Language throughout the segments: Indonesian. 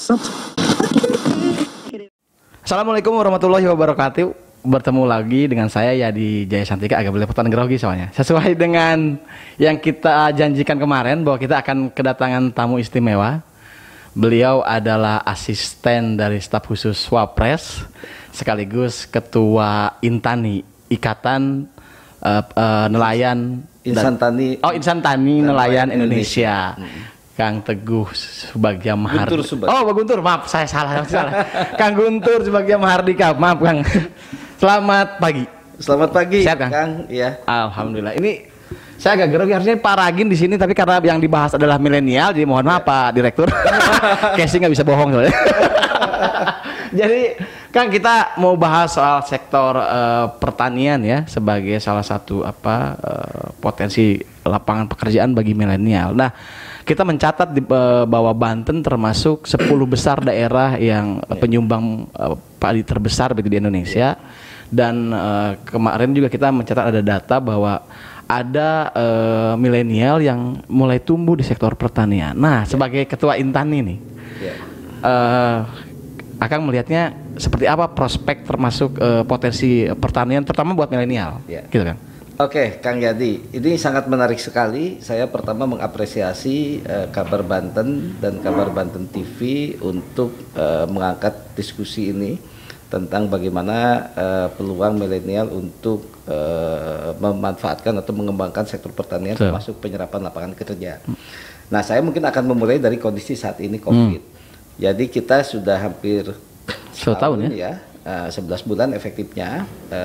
Assalamualaikum warahmatullahi wabarakatuh. Bertemu lagi dengan saya ya di Jaya Santika, agak belepotan grogi soalnya. Sesuai dengan yang kita janjikan kemarin bahwa kita akan kedatangan tamu istimewa. Beliau adalah asisten dari staf khusus Wapres sekaligus ketua Intani, Ikatan Nelayan Insan Tani Nelayan Indonesia. Kang Teguh Subagja Mahardika. Guntur, maaf saya salah. Kang Guntur Subagja Mahardika, maaf Kang. Selamat pagi. Selamat pagi, sehat, Kang? Kang. Iya. Alhamdulillah. Ini saya agak grogi, harusnya Pak Ragin di sini, tapi karena yang dibahas adalah milenial, jadi mohon maaf Pak Direktur. Casing nggak bisa bohong soalnya. Jadi Kang, kita mau bahas soal sektor pertanian ya, sebagai salah satu potensi lapangan pekerjaan bagi milenial. Nah, kita mencatat bahwa Banten termasuk 10 besar daerah yang penyumbang padi terbesar di Indonesia. Dan kemarin juga kita mencatat ada data bahwa ada milenial yang mulai tumbuh di sektor pertanian. Nah, sebagai ketua Intani nih, Akang melihatnya seperti apa prospek termasuk potensi pertanian terutama buat milenial, gitu kan? Oke, Kang Yadi, ini sangat menarik sekali. Saya pertama mengapresiasi Kabar Banten dan Kabar Banten TV untuk mengangkat diskusi ini tentang bagaimana peluang milenial untuk memanfaatkan atau mengembangkan sektor pertanian termasuk penyerapan lapangan kerja. Nah, saya mungkin akan memulai dari kondisi saat ini COVID. Jadi kita sudah hampir setahun ya, 11 bulan efektifnya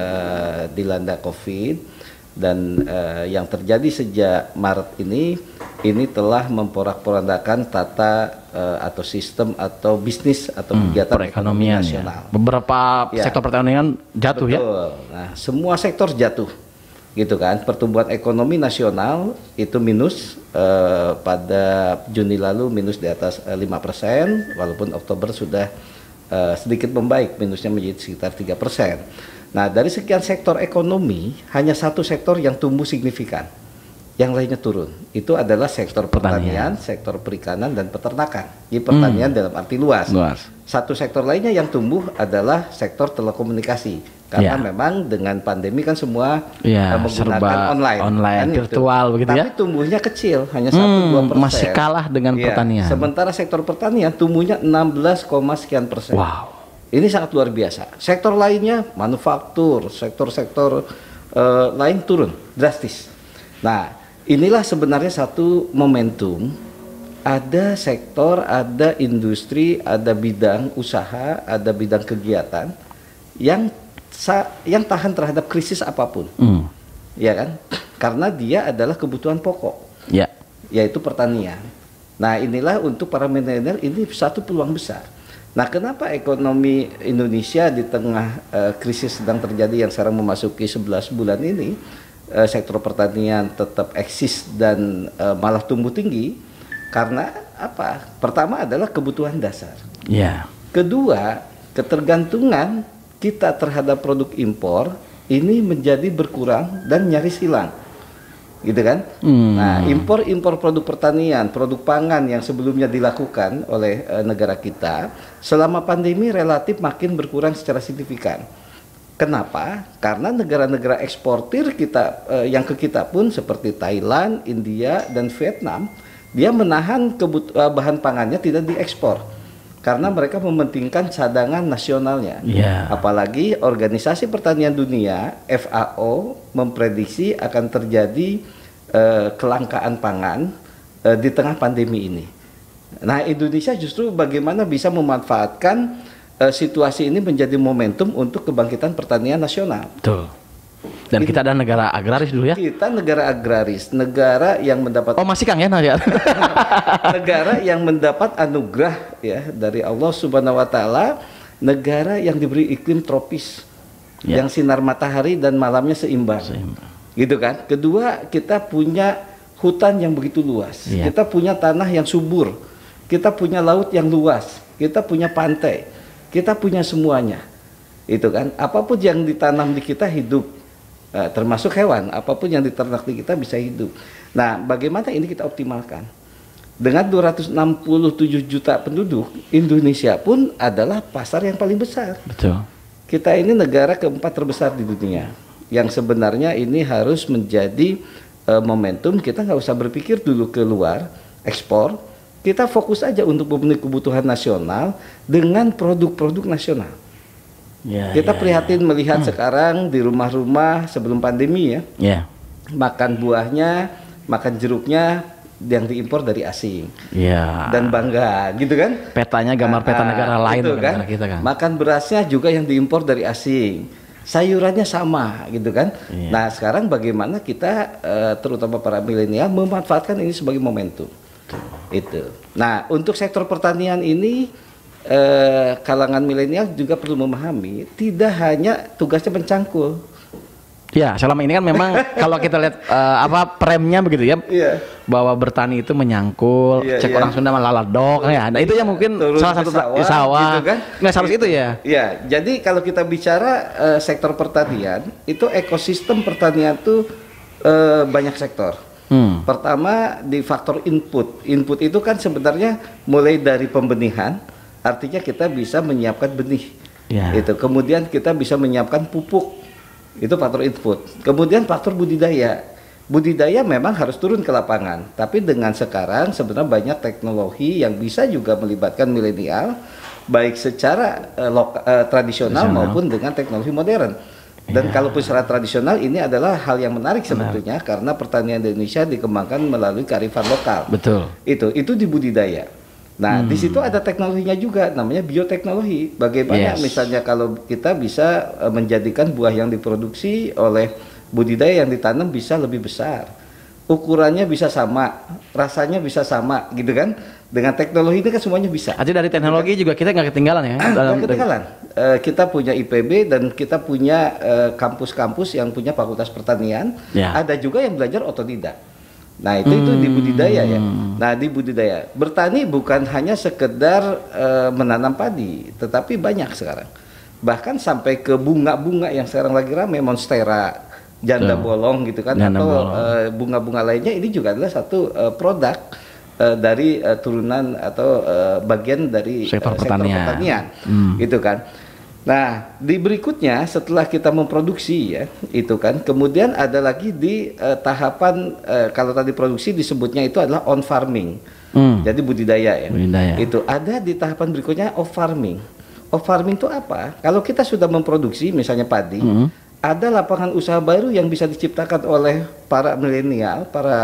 dilanda COVID. Dan yang terjadi sejak Maret ini telah memporak-porandakan tata atau sistem atau bisnis atau kegiatan ekonomi nasional. Ya. Beberapa sektor pertanian jatuh. Betul. Ya. Nah, semua sektor jatuh, gitu kan. Pertumbuhan ekonomi nasional itu minus pada Juni lalu minus di atas 5%, walaupun Oktober sudah sedikit membaik, minusnya menjadi sekitar 3%. Nah, dari sekian sektor ekonomi, hanya satu sektor yang tumbuh signifikan, yang lainnya turun. Itu adalah sektor pertanian, sektor perikanan, dan peternakan. Jadi pertanian dalam arti luas. Satu sektor lainnya yang tumbuh adalah sektor telekomunikasi. Karena memang dengan pandemi kan semua menggunakan online kan, virtual gitu. Begitu. Tapi tumbuhnya kecil, hanya 1-2%. Masih kalah dengan pertanian. Sementara sektor pertanian tumbuhnya 16, sekian persen. Wow. Ini sangat luar biasa. Sektor lainnya, manufaktur, sektor-sektor lain turun drastis. Nah, inilah sebenarnya satu momentum. Ada sektor, ada industri, ada bidang usaha, ada bidang kegiatan yang tahan terhadap krisis apapun, ya kan? Karena dia adalah kebutuhan pokok, yaitu pertanian. Nah, inilah untuk para milenial ini satu peluang besar. Nah, kenapa ekonomi Indonesia di tengah krisis sedang terjadi yang sekarang memasuki 11 bulan ini, sektor pertanian tetap eksis dan malah tumbuh tinggi? Karena apa? Pertama adalah kebutuhan dasar. Kedua, ketergantungan kita terhadap produk impor ini menjadi berkurang dan nyaris hilang. Gitu kan? Nah, impor produk pertanian, produk pangan yang sebelumnya dilakukan oleh negara kita selama pandemi relatif makin berkurang secara signifikan. Kenapa? Karena negara-negara eksportir kita yang ke kita pun seperti Thailand, India, dan Vietnam, dia menahan bahan pangannya tidak diekspor karena mereka mementingkan cadangan nasionalnya. Apalagi Organisasi Pertanian Dunia (FAO) memprediksi akan terjadi kelangkaan pangan di tengah pandemi ini. Nah, Indonesia justru bagaimana bisa memanfaatkan situasi ini menjadi momentum untuk kebangkitan pertanian nasional. Betul. Dan kita adalah negara agraris dulu ya. Kita negara agraris, negara yang mendapat. Oh, masih Kang ya, negara yang mendapat anugerah ya dari Allah Subhanahu Wa Taala, negara yang diberi iklim tropis, yang sinar matahari dan malamnya seimbang. Gitu kan. Kedua, kita punya hutan yang begitu luas, kita punya tanah yang subur, kita punya laut yang luas, kita punya pantai, kita punya semuanya. Itu kan. Apapun yang ditanam di kita hidup. Termasuk hewan, apapun yang diternak di kita bisa hidup. Nah, bagaimana ini kita optimalkan? Dengan 267 juta penduduk, Indonesia pun adalah pasar yang paling besar. Betul. Kita ini negara keempat terbesar di dunia, yang sebenarnya ini harus menjadi momentum. Kita nggak usah berpikir dulu keluar, ekspor. Kita fokus aja untuk memenuhi kebutuhan nasional dengan produk-produk nasional. Kita prihatin melihat sekarang di rumah-rumah sebelum pandemi ya, makan buahnya, makan jeruknya yang diimpor dari asing, dan bangga gitu kan, petanya gambar peta negara lain gitu kan? Kita kan, makan berasnya juga yang diimpor dari asing, sayurannya sama gitu kan. Nah sekarang bagaimana kita terutama para milenial memanfaatkan ini sebagai momentum itu. Nah untuk sektor pertanian ini kalangan milenial juga perlu memahami, tidak hanya tugasnya mencangkul. Ya, selama ini kan memang kalau kita lihat premnya begitu ya, bahwa bertani itu menyangkul, cek orang Sunda mah laladok ya. Nah, itu yang mungkin turun salah satu sawah, gitu kan? Nggak harus itu ya. Ya, jadi kalau kita bicara sektor pertanian, itu ekosistem pertanian itu banyak sektor. Pertama di faktor input. Input itu kan sebenarnya mulai dari pembenihan, artinya kita bisa menyiapkan benih. Itu. Kemudian kita bisa menyiapkan pupuk. Itu faktor input. Kemudian faktor budidaya. Budidaya memang harus turun ke lapangan, tapi dengan sekarang sebenarnya banyak teknologi yang bisa juga melibatkan milenial, baik secara tradisional maupun dengan teknologi modern. Dan kalaupun secara tradisional ini adalah hal yang menarik sebetulnya, karena pertanian Indonesia dikembangkan melalui kearifan lokal. Betul. Itu di budidaya. Nah, di situ ada teknologinya juga, namanya bioteknologi. Bagaimana misalnya kalau kita bisa menjadikan buah yang diproduksi oleh budidaya yang ditanam bisa lebih besar, ukurannya bisa sama, rasanya bisa sama, gitu kan? Dengan teknologi ini kan semuanya bisa. Artinya dari teknologi juga kita nggak ketinggalan ya? Nggak ketinggalan. Kita punya IPB dan kita punya kampus-kampus yang punya fakultas pertanian. Ada juga yang belajar otodidak. Nah itu di budidaya ya. Nah di budidaya bertani bukan hanya sekedar menanam padi, tetapi banyak sekarang. Bahkan sampai ke bunga-bunga yang sekarang lagi ramai, monstera, janda bolong gitu kan, atau bunga-bunga lainnya, ini juga adalah satu produk dari turunan atau bagian dari sektor pertanian. Gitu kan. Nah, di berikutnya setelah kita memproduksi ya, itu kan, kemudian ada lagi di tahapan kalau tadi produksi disebutnya itu adalah on farming. Jadi budidaya ya. Itu ada di tahapan berikutnya off farming. Off farming itu apa? Kalau kita sudah memproduksi misalnya padi, ada lapangan usaha baru yang bisa diciptakan oleh para milenial, para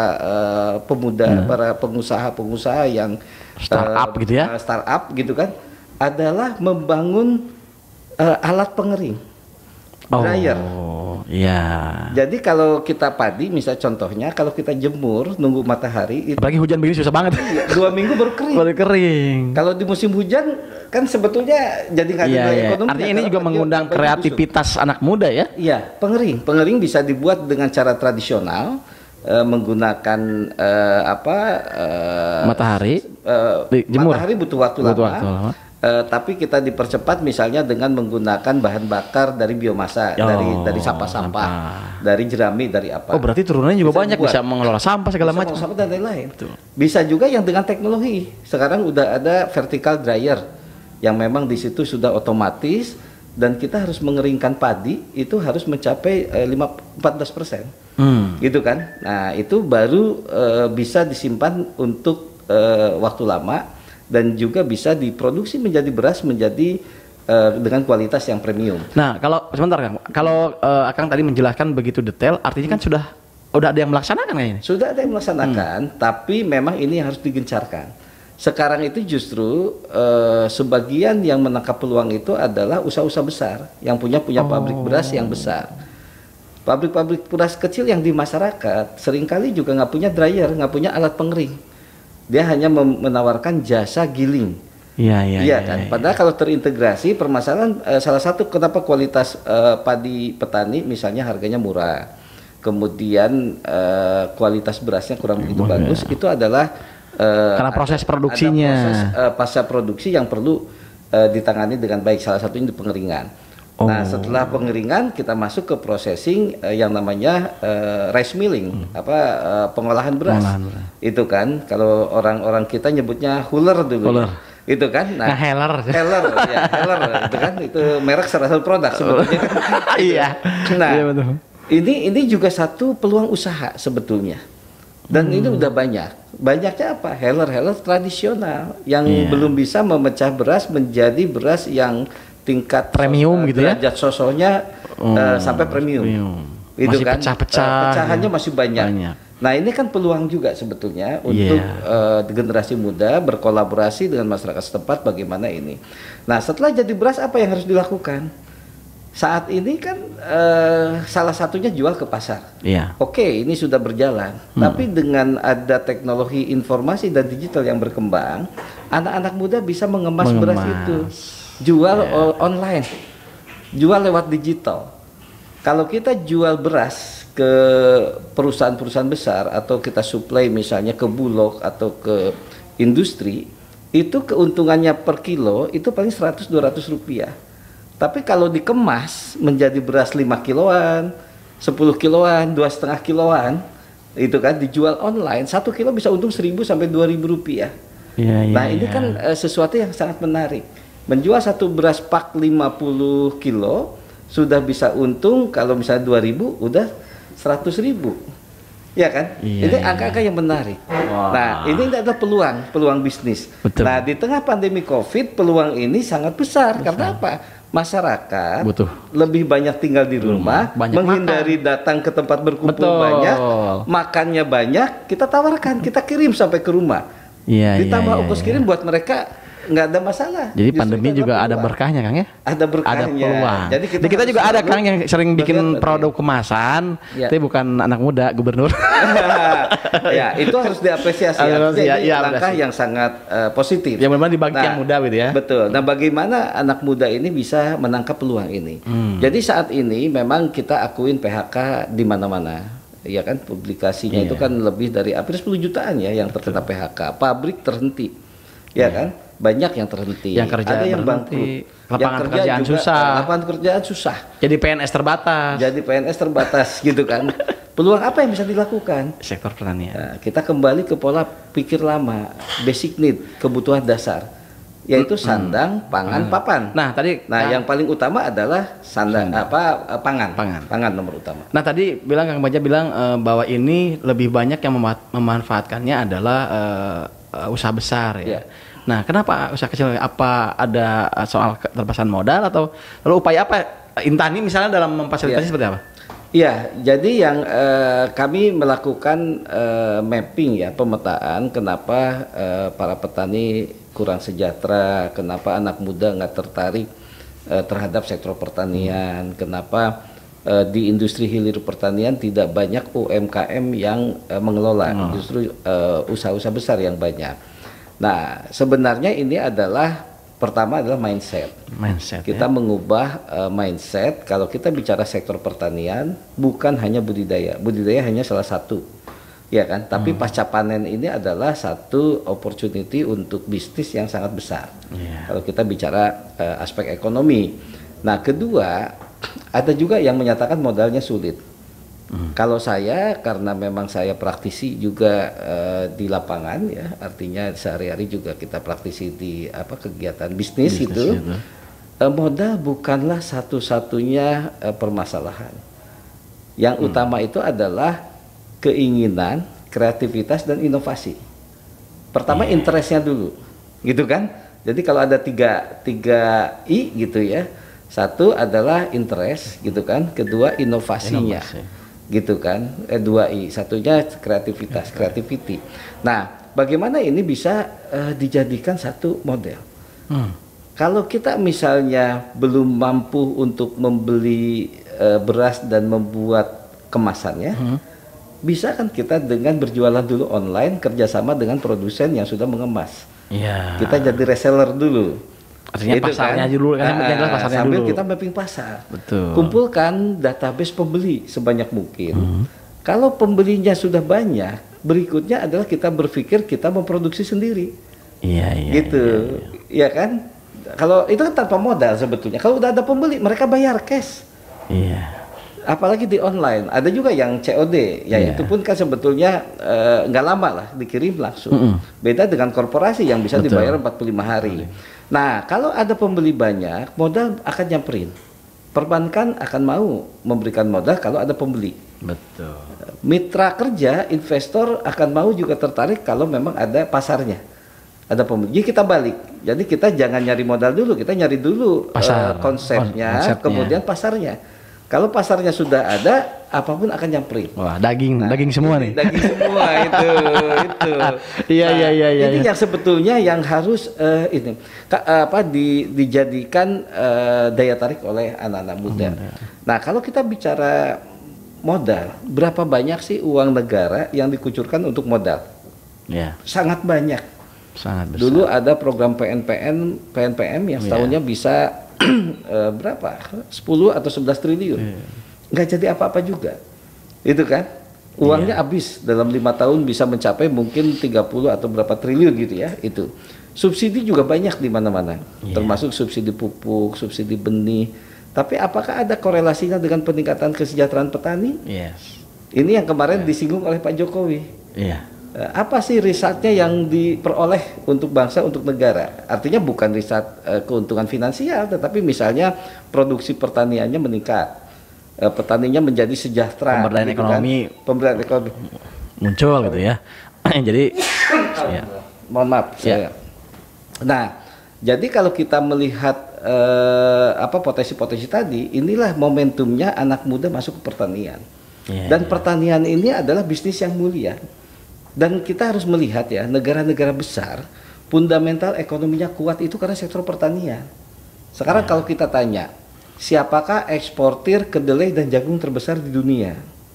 pemuda, para pengusaha-pengusaha yang startup gitu ya. Startup gitu kan, adalah membangun alat pengering, dryer. Iya. Jadi kalau kita padi, misal contohnya, kalau kita jemur nunggu matahari, apalagi hujan begini susah banget. 2 minggu baru kering. Baru kering. Kalau di musim hujan kan sebetulnya jadi nggak ada ekonomi. Artinya ini juga mengundang kreativitas anak muda ya? Iya, pengering. Pengering bisa dibuat dengan cara tradisional, menggunakan matahari. Jemur. Matahari butuh waktu lama. Tapi kita dipercepat misalnya dengan menggunakan bahan bakar dari biomasa, dari sampah-sampah, dari jerami, dari apa. Oh berarti turunannya juga banyak, bisa mengelola sampah segala macam. Sampah dan lain-lain. Bisa juga yang dengan teknologi. Sekarang udah ada vertical dryer yang memang di situ sudah otomatis, dan kita harus mengeringkan padi itu harus mencapai 14%. Gitu kan. Nah itu baru bisa disimpan untuk waktu lama, dan juga bisa diproduksi menjadi beras menjadi dengan kualitas yang premium. Nah, kalau sebentar Kang, kalau Akang tadi menjelaskan begitu detail, artinya kan sudah ada yang melaksanakan kayaknya. Sudah ada yang melaksanakan, tapi memang ini harus digencarkan. Sekarang itu justru sebagian yang menangkap peluang itu adalah usaha-usaha besar yang punya pabrik beras yang besar. Pabrik-pabrik beras kecil yang di masyarakat seringkali juga nggak punya dryer, nggak punya alat pengering. Dia hanya menawarkan jasa giling. Iya kan. Padahal kalau terintegrasi, permasalahan salah satu kenapa kualitas padi petani misalnya harganya murah, kemudian kualitas berasnya kurang begitu bagus, itu adalah karena proses produksinya. Ada proses pasca produksi yang perlu ditangani dengan baik. Salah satunya di pengeringan. Nah, setelah pengeringan kita masuk ke processing yang namanya rice milling, pengolahan beras. Itu kan kalau orang-orang kita nyebutnya huller dulu. Huller. Itu kan. Nah, heller. Heller itu kan itu merek salah satu produk sebetulnya. Iya. Nah, iya, betul. Ini juga satu peluang usaha sebetulnya. Dan ini udah banyak. Banyaknya apa? Heller tradisional yang belum bisa memecah beras menjadi beras yang tingkat premium gitu ya. Derajat sosonya sampai premium. Itu masih kan pecah-pecah. pecahannya masih banyak. Nah, ini kan peluang juga sebetulnya untuk generasi muda berkolaborasi dengan masyarakat setempat bagaimana ini. Nah, setelah jadi beras apa yang harus dilakukan? Saat ini kan salah satunya jual ke pasar. Oke, ini sudah berjalan. Tapi dengan ada teknologi informasi dan digital yang berkembang, anak-anak muda bisa mengemas beras itu, jual online, jual lewat digital. Kalau kita jual beras ke perusahaan-perusahaan besar atau kita supply misalnya ke Bulog atau ke industri, itu keuntungannya per kilo itu paling 100-200 rupiah. Tapi kalau dikemas menjadi beras 5 kiloan, 10 kiloan, 2,5 kiloan, itu kan dijual online, 1 kilo bisa untung 1.000 sampai 2.000 rupiah. Nah, ini kan sesuatu yang sangat menarik. Menjual satu beras pak 50 kilo sudah bisa untung kalau misalnya 2.000 udah 100.000. Ya kan? Ini angka-angka yang menarik. Nah, ini adalah peluang bisnis. Betul. Nah, di tengah pandemi Covid, peluang ini sangat besar. Karena apa? Masyarakat lebih banyak tinggal di rumah, menghindari datang ke tempat berkumpul banyak, makannya banyak, kita tawarkan, kita kirim sampai ke rumah. Ditambah ongkos kirim buat mereka nggak ada masalah. Jadi pandemi juga ada berkahnya, Kang ya? Ada berkahnya. Ada peluang. Jadi kita juga ada Kang yang sering bikin produk kemasan, tapi bukan anak muda, gubernur. Ya, itu harus diapresiasi. Ini langkah yang sangat positif. Yang memang dibagi yang muda gitu ya. Betul. Nah, bagaimana anak muda ini bisa menangkap peluang ini? Jadi saat ini memang kita akuin PHK di mana-mana. Ya kan, publikasinya itu kan lebih dari hampir 10 jutaan ya yang terkena PHK. Pabrik terhenti. Ya kan? Banyak yang terhenti, ada yang bangkrut, lapangan pekerjaan susah, lapangan pekerjaan susah. Jadi PNS terbatas, gitu kan. Peluang apa yang bisa dilakukan? Sektor pertanian. Nah, kita kembali ke pola pikir lama, basic need, kebutuhan dasar, yaitu sandang, pangan, papan. Yang paling utama adalah pangan nomor utama. Nah, tadi Kang Bagja bilang bahwa ini lebih banyak yang memanfaatkannya adalah usaha besar ya. Nah, kenapa usaha kecil? Apa ada soal keterbatasan modal atau lalu upaya apa Intani misalnya dalam memfasilitasi seperti apa? Iya, jadi yang kami melakukan mapping ya, pemetaan kenapa para petani kurang sejahtera, kenapa anak muda nggak tertarik terhadap sektor pertanian, kenapa di industri hilir pertanian tidak banyak UMKM yang mengelola, justru usaha-usaha besar yang banyak. Nah, sebenarnya ini pertama adalah mindset. Kita mengubah mindset. Kalau kita bicara sektor pertanian, bukan hanya budidaya. Budidaya hanya salah satu, ya kan? Tapi pasca panen ini adalah satu opportunity untuk bisnis yang sangat besar. Kalau kita bicara aspek ekonomi. Nah, kedua, ada juga yang menyatakan modalnya sulit. Kalau saya, karena memang saya praktisi juga di lapangan ya, artinya sehari-hari juga kita praktisi di kegiatan bisnis itu. Modal bukanlah satu-satunya permasalahan. Yang utama itu adalah keinginan, kreativitas dan inovasi. Pertama interestnya dulu, gitu kan? Jadi kalau ada tiga I gitu ya, satu adalah interest gitu kan, kedua inovasinya. Gitu kan, 2I, satunya kreativitas, creativity. Nah, bagaimana ini bisa dijadikan satu model? Kalau kita misalnya belum mampu untuk membeli beras dan membuat kemasannya, bisa kan kita dengan berjualan dulu online, kerjasama dengan produsen yang sudah mengemas. Kita jadi reseller dulu. Artinya itu pasarnya dulu kan, pasarnya sambil dulu. Kita mapping pasar. Betul. Kumpulkan database pembeli sebanyak mungkin. Kalau pembelinya sudah banyak, berikutnya adalah kita berpikir kita memproduksi sendiri. Gitu. Ya kan? Kalau itu kan tanpa modal sebetulnya. Kalau udah ada pembeli, mereka bayar cash. Iya. Apalagi di online, ada juga yang COD, ya itu pun kan sebetulnya nggak lama lah dikirim langsung. Beda dengan korporasi yang bisa dibayar 45 hari. Nah, kalau ada pembeli banyak, modal akan nyamperin. Perbankan akan mau memberikan modal kalau ada pembeli. Betul. Mitra kerja, investor akan mau juga tertarik kalau memang ada pasarnya. Ada pembeli. Jadi kita balik. Jadi kita jangan nyari modal dulu, kita nyari dulu konsepnya, kemudian pasarnya. Kalau pasarnya sudah ada, apapun akan nyamperin. Wah, daging semua nih. Daging semua itu. Iya. Ini yang sebetulnya yang harus dijadikan daya tarik oleh anak-anak muda. Nah, kalau kita bicara modal, berapa banyak sih uang negara yang dikucurkan untuk modal? Ya. Sangat banyak. Sangat besar. Dulu ada program PNPM yang setahunnya bisa berapa? 10 atau 11 triliun. Nggak jadi apa-apa juga. Itu kan? Uangnya habis dalam 5 tahun bisa mencapai mungkin 30 atau berapa triliun gitu ya, itu. Subsidi juga banyak di mana-mana. Termasuk subsidi pupuk, subsidi benih. Tapi apakah ada korelasinya dengan peningkatan kesejahteraan petani? Yes. Ini yang kemarin disinggung oleh Pak Jokowi. Iya. Apa sih risetnya yang diperoleh untuk bangsa, untuk negara? Artinya bukan riset keuntungan finansial, tetapi misalnya produksi pertaniannya meningkat, petaninya menjadi sejahtera, pemberdayaan gitu ekonomi, kan? Pemberdayaan ekonomi muncul gitu ya. Jadi, ya. Mohon maaf, saya. Nah, jadi kalau kita melihat potensi-potensi tadi, inilah momentumnya anak muda masuk ke pertanian. Dan pertanian ini adalah bisnis yang mulia. Dan kita harus melihat ya, negara-negara besar fundamental ekonominya kuat itu karena sektor pertanian. Sekarang kalau kita tanya, siapakah eksportir kedelai dan jagung terbesar di dunia?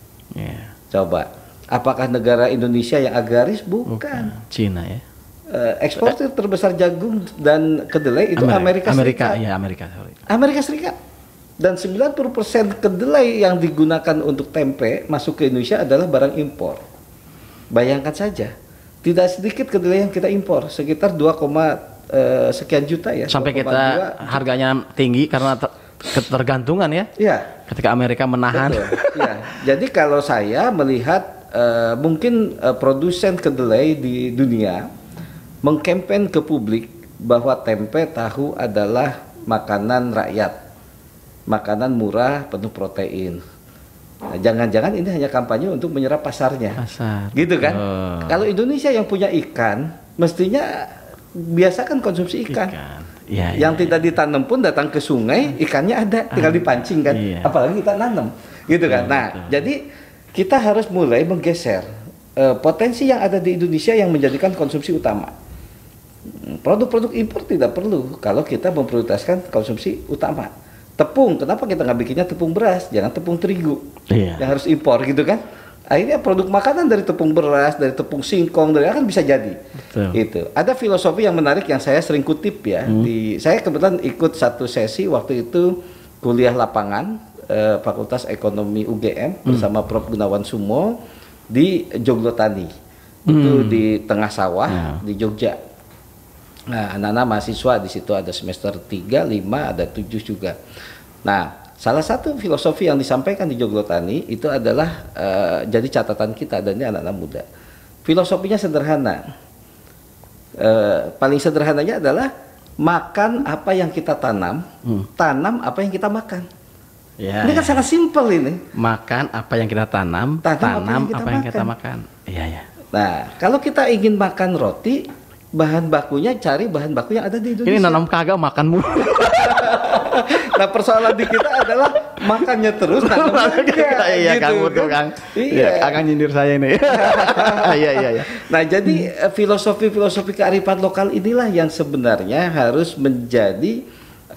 Coba, apakah negara Indonesia yang agraris? Bukan. Cina ya. Eksportir terbesar jagung dan kedelai itu Amerika Serikat. Amerika Serikat. Dan 90% kedelai yang digunakan untuk tempe masuk ke Indonesia adalah barang impor. Bayangkan saja, tidak sedikit kedelai yang kita impor, sekitar 2, sekian juta ya. Sampai kita harganya tinggi karena ketergantungan ya. Iya. Ketika Amerika menahan. Ya. Jadi kalau saya melihat mungkin produsen kedelai di dunia mengkampen ke publik bahwa tempe tahu adalah makanan rakyat, makanan murah penuh protein. Nah, jangan-jangan ini hanya kampanye untuk menyerap pasarnya, gitu kan? Kalau Indonesia yang punya ikan, mestinya biasakan konsumsi ikan. Yang tidak ditanam pun datang ke sungai, ikannya ada, tinggal dipancing kan? Apalagi kita nanam, gitu kan? Nah, jadi kita harus mulai menggeser potensi yang ada di Indonesia yang menjadikan konsumsi utama. Produk-produk impor tidak perlu kalau kita memprioritaskan konsumsi utama. Tepung, kenapa kita nggak bikinnya tepung beras, jangan tepung terigu yang harus impor gitu kan? Akhirnya produk makanan dari tepung beras, dari tepung singkong, dari kan bisa jadi. Itu ada filosofi yang menarik yang saya sering kutip ya. Saya kebetulan ikut satu sesi waktu itu kuliah lapangan Fakultas Ekonomi UGM bersama Prof Gunawan Sumo di Joglotani, itu di tengah sawah di Jogja. Nah, anak-anak mahasiswa di situ ada semester 3, 5, ada 7 juga. Nah, salah satu filosofi yang disampaikan di Joglotani itu adalah jadi catatan kita, dan ini anak-anak muda. Filosofinya sederhana. Paling sederhananya adalah makan apa yang kita tanam, tanam apa yang kita makan. Ini kan sangat simpel ini. Makan apa yang kita tanam, tanam apa yang kita makan. Nah, kalau kita ingin makan roti, bahan bakunya cari bahan baku yang ada di Indonesia. Ini nanam kagak makan mulu. Nah, persoalan di kita adalah makannya terus, tanamnya enggak. Iya, gitu, kamu tuh Kang. Iya, akan nyindir saya ini. Iya. Nah, jadi filosofi kearifan lokal inilah yang sebenarnya harus menjadi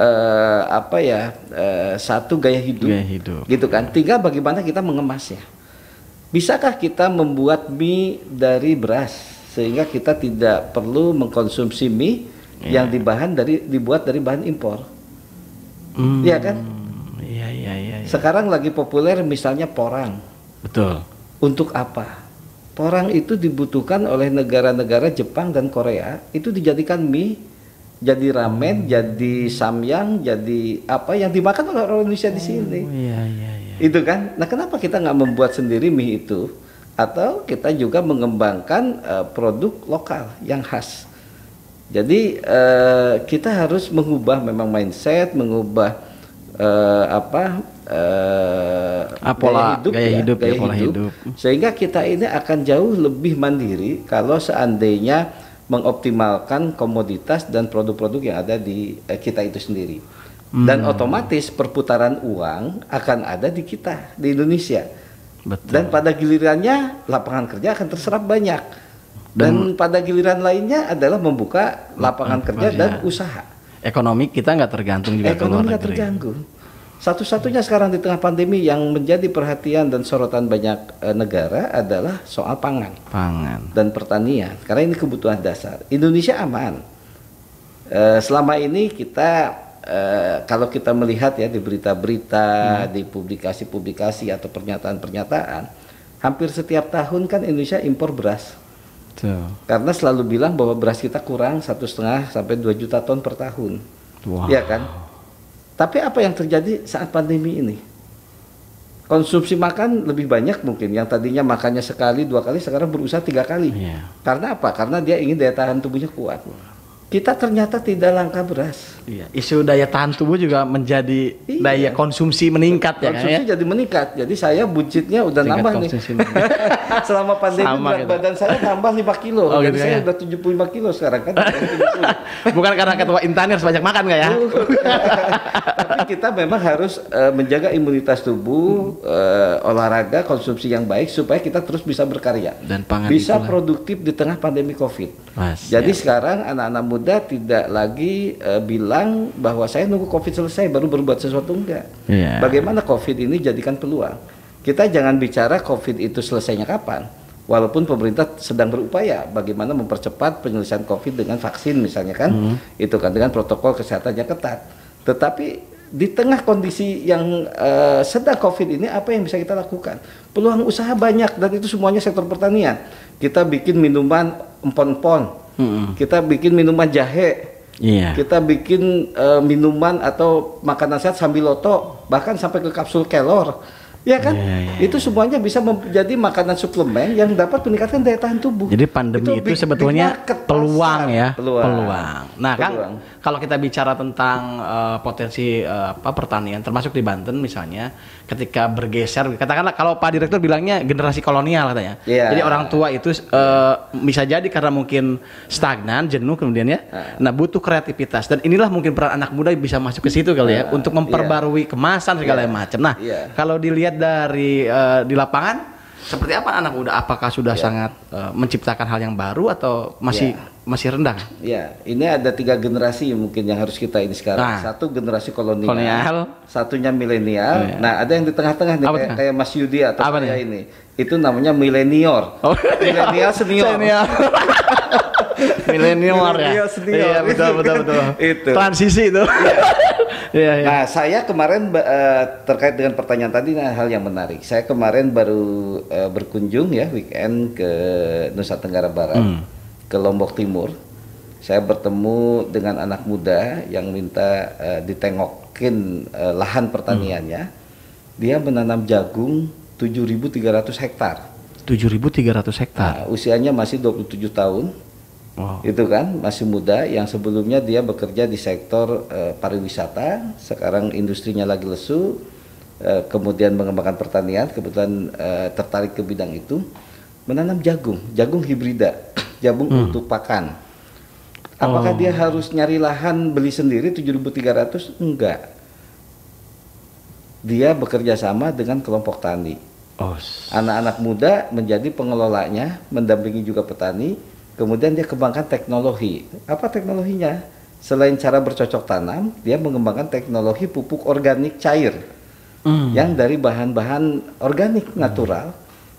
satu gaya hidup. Gitu kan. Tinggal bagaimana kita mengemasnya. Bisakah kita membuat mie dari beras sehingga kita tidak perlu mengkonsumsi mie yang dibuat dari bahan impor? Iya kan? Iya. Sekarang lagi populer misalnya porang. Betul. Untuk apa? Porang itu dibutuhkan oleh negara-negara Jepang dan Korea, itu dijadikan mie jadi ramen, jadi samyang, jadi apa yang dimakan oleh orang Indonesia di sini. Iya, iya, iya. Itu kan. Nah, kenapa kita nggak membuat sendiri mie itu? Atau kita juga mengembangkan produk lokal yang khas. Jadi kita harus mengubah memang mindset, mengubah gaya hidup, sehingga kita ini akan jauh lebih mandiri kalau seandainya mengoptimalkan komoditas dan produk-produk yang ada di kita itu sendiri. Dan otomatis perputaran uang akan ada di kita, di Indonesia. Betul. Dan pada gilirannya lapangan kerja akan terserap banyak. Dan pada giliran lainnya adalah membuka lapangan kerja dan usaha. Ekonomi kita nggak tergantung juga. Ekonomi nggak terganggu. Satu-satunya sekarang di tengah pandemi yang menjadi perhatian dan sorotan banyak negara adalah soal pangan dan pertanian, karena ini kebutuhan dasar. Indonesia aman. Selama ini kita kalau kita melihat ya di berita-berita, di publikasi-publikasi atau pernyataan-pernyataan, hampir setiap tahun kan Indonesia impor beras. Karena selalu bilang bahwa beras kita kurang 1,5 sampai 2 juta ton per tahun. Wow. Ya kan? Tapi apa yang terjadi saat pandemi ini? Konsumsi makan lebih banyak mungkin. Yang tadinya makannya sekali, 2 kali, sekarang berusaha 3 kali. Karena apa? Karena dia ingin daya tahan tubuhnya kuat. Kita ternyata tidak langka beras. Isu daya tahan tubuh juga menjadi daya konsumsi meningkat ya. Konsumsi jadi meningkat. Jadi saya buncitnya udah nambah nih. Selama pandemi berat badan saya nambah 5 kilo. Jadi saya udah 75 kilo sekarang kan. Bukan karena ketua Intaners banyak makan nggak ya? Tapi kita memang harus menjaga imunitas tubuh, olahraga, konsumsi yang baik supaya kita terus bisa berkarya. Dan pangan bisa produktif di tengah pandemi COVID. Jadi sekarang anak-anak muda tidak lagi bilang bahwa saya nunggu COVID selesai baru berbuat sesuatu, enggak. Bagaimana COVID ini jadikan peluang. Kita jangan bicara COVID itu selesainya kapan. Walaupun pemerintah sedang berupaya bagaimana mempercepat penyelesaian COVID dengan vaksin misalnya kan, itu kan dengan protokol kesehatannya ketat. Tetapi di tengah kondisi yang sedang COVID ini apa yang bisa kita lakukan? Peluang usaha banyak dan itu semuanya sektor pertanian. Kita bikin minuman empon-empon. Kita bikin minuman jahe, kita bikin minuman atau makanan sehat sambil loto, bahkan sampai ke kapsul kelor, ya kan? Itu semuanya bisa menjadi makanan suplemen yang dapat meningkatkan daya tahan tubuh. Jadi pandemi itu sebetulnya peluang ya, peluang. Nah, Kang, kalau kita bicara tentang potensi pertanian, termasuk di Banten misalnya, ketika bergeser, katakanlah kalau Pak Direktur bilangnya generasi kolonial katanya. Jadi orang tua itu bisa jadi karena mungkin stagnan, jenuh kemudian ya. Nah, butuh kreativitas dan inilah mungkin peran anak muda bisa masuk ke situ kali ya untuk memperbarui kemasan segala macam. Nah, kalau dilihat dari di lapangan seperti apa anak muda? Apakah sudah sangat menciptakan hal yang baru atau masih rendah? Ini ada 3 generasi mungkin yang harus kita ini sekarang. Satu generasi kolonial, satunya milenial. Nah, ada yang di tengah-tengah nih kayak Mas Yudi atau saya ini. Itu namanya milenior. Milenial senior. Milenial ya. Iya, betul. Itu. Transisi itu. Nah, saya kemarin terkait dengan pertanyaan tadi hal yang menarik. Saya kemarin baru berkunjung ya weekend ke Nusa Tenggara Barat, ke Lombok Timur. Saya bertemu dengan anak muda yang minta ditengokin lahan pertaniannya. Dia menanam jagung 7.300 hektar. 7.300 hektar. Nah, usianya masih 27 tahun. Itu kan masih muda, yang sebelumnya dia bekerja di sektor pariwisata, sekarang industrinya lagi lesu, kemudian mengembangkan pertanian, kebetulan tertarik ke bidang itu, menanam jagung hibrida, jagung untuk pakan. Apakah dia harus nyari lahan beli sendiri 7.300? Enggak. Dia bekerja sama dengan kelompok tani. Anak-anak muda menjadi pengelolanya, mendampingi juga petani. Kemudian dia kembangkan teknologi. Apa teknologinya? Selain cara bercocok tanam, dia mengembangkan teknologi pupuk organik cair yang dari bahan-bahan organik natural,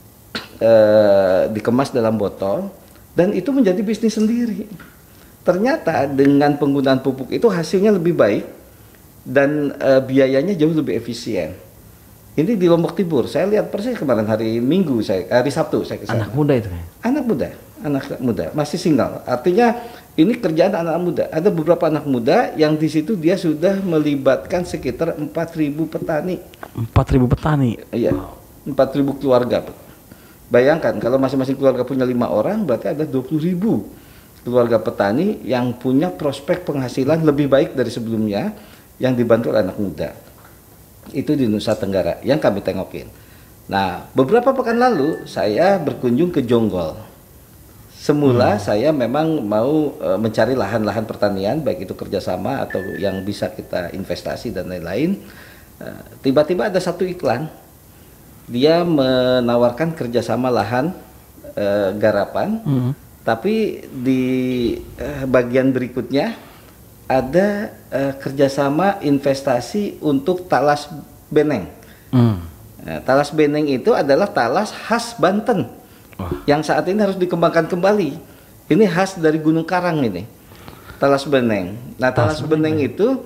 dikemas dalam botol, dan itu menjadi bisnis sendiri. Ternyata dengan penggunaan pupuk itu hasilnya lebih baik dan biayanya jauh lebih efisien. Ini di Lombok Timur. Saya lihat persis kemarin hari Sabtu saya kesana. Anak muda itu. Anak muda masih single. Artinya ini kerjaan anak muda. Ada beberapa anak muda yang di situ dia sudah melibatkan sekitar 4.000 petani. 4.000 petani. Iya, 4.000 keluarga. Bayangkan kalau masing-masing keluarga punya 5 orang, berarti ada 20.000 keluarga petani yang punya prospek penghasilan lebih baik dari sebelumnya yang dibantu oleh anak muda. Itu di Nusa Tenggara yang kami tengokin. Nah, beberapa pekan lalu saya berkunjung ke Jonggol. Semula saya memang mau mencari lahan-lahan pertanian, baik itu kerjasama atau yang bisa kita investasi dan lain-lain. Tiba-tiba ada satu iklan, dia menawarkan kerjasama lahan garapan, tapi di bagian berikutnya ada kerjasama investasi untuk talas beneng. Nah, talas beneng itu adalah talas khas Banten. Yang saat ini harus dikembangkan kembali. Ini khas dari Gunung Karang ini, talas beneng. Nah, talas beneng itu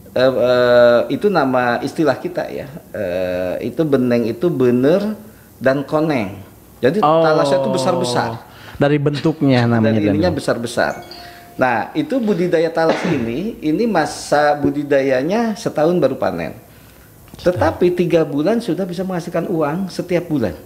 nama istilah kita ya. Itu beneng itu bener dan koneng. Jadi talasnya itu besar-besar. Dari bentuknya namanya. Dan ininya besar-besar. Nah, itu budidaya talas ini masa budidayanya setahun baru panen. Tetapi 3 bulan sudah bisa menghasilkan uang setiap bulan.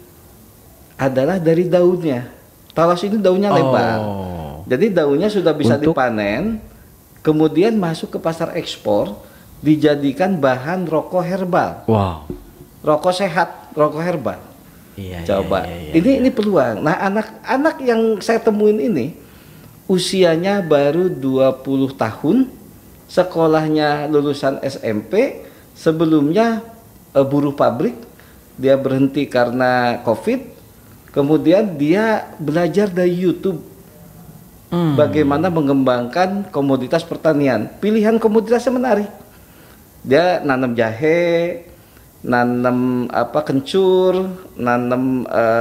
Adalah dari daunnya. Talas ini daunnya lebar. Jadi daunnya sudah bisa dipanen, kemudian masuk ke pasar ekspor, dijadikan bahan rokok herbal. Wow. Rokok sehat, rokok herbal. Coba. Iya. Ini peluang. Nah, anak-anak yang saya temuin ini usianya baru 20 tahun, sekolahnya lulusan SMP, sebelumnya buruh pabrik, dia berhenti karena Covid. Kemudian dia belajar dari YouTube bagaimana mengembangkan komoditas pertanian. Pilihan komoditasnya menarik. Dia nanam jahe, nanam kencur, nanam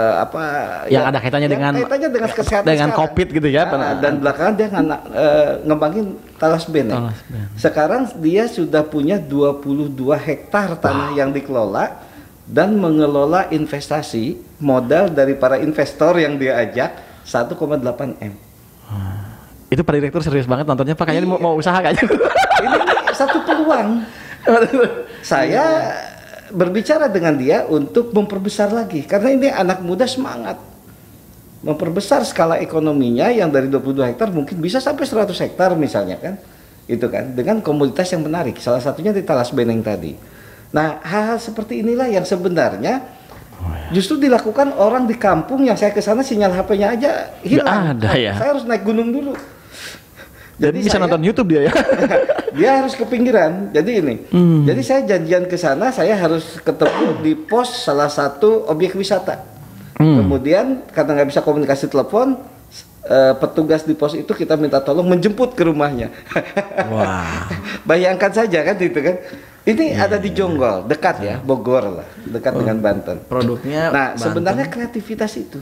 yang ada kaitannya dengan kesehatan dengan sekarang. COVID gitu ya. Dan belakangan dia ngembangin talas beneng. Sekarang dia sudah punya 22 hektar tanah yang dikelola dan mengelola investasi modal dari para investor yang dia ajak 1,8 M. Itu Pak Direktur serius banget nontonnya, Pak, kayaknya mau usaha kayaknya. Ini satu peluang. Saya berbicara dengan dia untuk memperbesar lagi karena ini anak muda semangat memperbesar skala ekonominya yang dari 22 hektar mungkin bisa sampai 100 hektar misalnya kan. Itu kan dengan komoditas yang menarik. Salah satunya di talas beneng tadi. Nah, hal-hal seperti inilah yang sebenarnya justru dilakukan orang di kampung yang saya ke sana sinyal HP-nya aja hilang. Ada ya. Saya harus naik gunung dulu. Jadi bisa nonton YouTube dia ya. Dia harus ke pinggiran. Jadi ini. Jadi saya janjian ke sana, saya harus ketemu di pos salah satu objek wisata. Kemudian karena nggak bisa komunikasi telepon, petugas di pos itu kita minta tolong menjemput ke rumahnya. Wah. Bayangkan saja kan itu kan. Ini ada di Jonggol, dekat ya, Bogor lah, dekat dengan Banten. Produknya. Nah, sebenarnya kreativitas itu.